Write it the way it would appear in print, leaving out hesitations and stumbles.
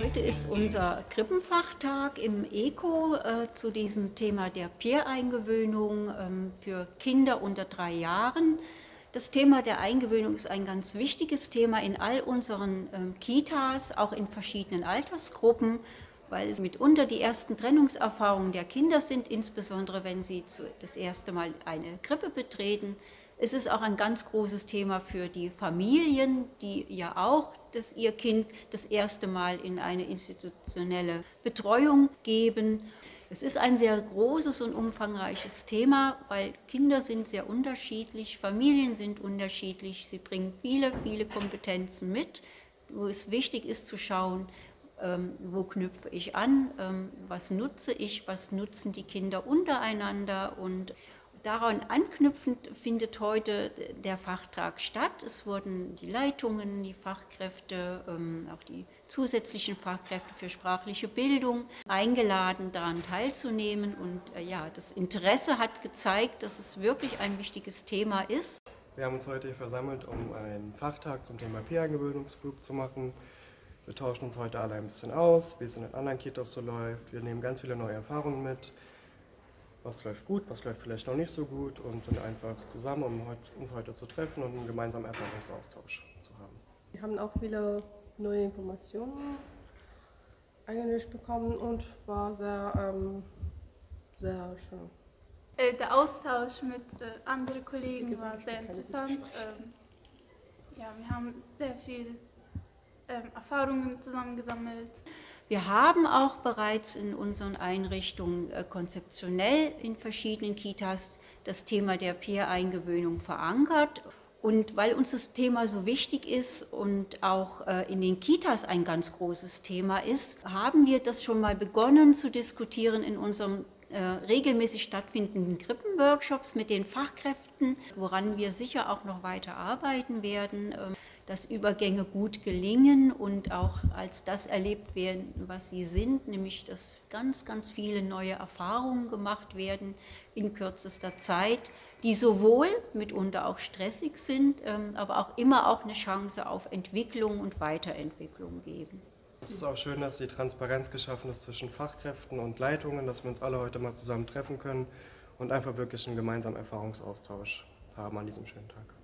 Heute ist unser Krippenfachtag im ECO zu diesem Thema der Peer-Eingewöhnung für Kinder unter 3 Jahren. Das Thema der Eingewöhnung ist ein ganz wichtiges Thema in all unseren Kitas, auch in verschiedenen Altersgruppen, weil es mitunter die ersten Trennungserfahrungen der Kinder sind, insbesondere wenn sie das erste Mal eine Krippe betreten. Es ist auch ein ganz großes Thema für die Familien, die ja auch ihr Kind das erste Mal in eine institutionelle Betreuung geben. Es ist ein sehr großes und umfangreiches Thema, weil Kinder sind sehr unterschiedlich, Familien sind unterschiedlich, sie bringen viele, viele Kompetenzen mit, wo es wichtig ist zu schauen, wo knüpfe ich an, was nutze ich, was nutzen die Kinder untereinander, und daran anknüpfend findet heute der Fachtag statt. Es wurden die Leitungen, die Fachkräfte, auch die zusätzlichen Fachkräfte für sprachliche Bildung eingeladen, daran teilzunehmen. Und ja, das Interesse hat gezeigt, dass es wirklich ein wichtiges Thema ist. Wir haben uns heute hier versammelt, um einen Fachtag zum Thema Peer-Eingewöhnungsflug zu machen. Wir tauschen uns heute alle ein bisschen aus, wie es in den anderen Kitas so läuft. Wir nehmen ganz viele neue Erfahrungen mit. Was läuft gut, was läuft vielleicht noch nicht so gut, und sind einfach zusammen, um uns heute zu treffen und einen gemeinsamen Erfahrungsaustausch zu haben. Wir haben auch viele neue Informationen eigentlich bekommen und war sehr schön. Der Austausch mit anderen Kollegen war sehr interessant. Ja, wir haben sehr viel Erfahrungen zusammengesammelt. Wir haben auch bereits in unseren Einrichtungen konzeptionell in verschiedenen Kitas das Thema der Peer-Eingewöhnung verankert. Und weil uns das Thema so wichtig ist und auch in den Kitas ein ganz großes Thema ist, haben wir das schon mal begonnen zu diskutieren in unseren regelmäßig stattfindenden Krippenworkshops mit den Fachkräften, woran wir sicher auch noch weiter arbeiten werden, dass Übergänge gut gelingen und auch als das erlebt werden, was sie sind, nämlich dass ganz, ganz viele neue Erfahrungen gemacht werden in kürzester Zeit, die sowohl mitunter auch stressig sind, aber auch immer auch eine Chance auf Entwicklung und Weiterentwicklung geben. Es ist auch schön, dass die Transparenz geschaffen ist zwischen Fachkräften und Leitungen, dass wir uns alle heute mal zusammen treffen können und einfach wirklich einen gemeinsamen Erfahrungsaustausch haben an diesem schönen Tag.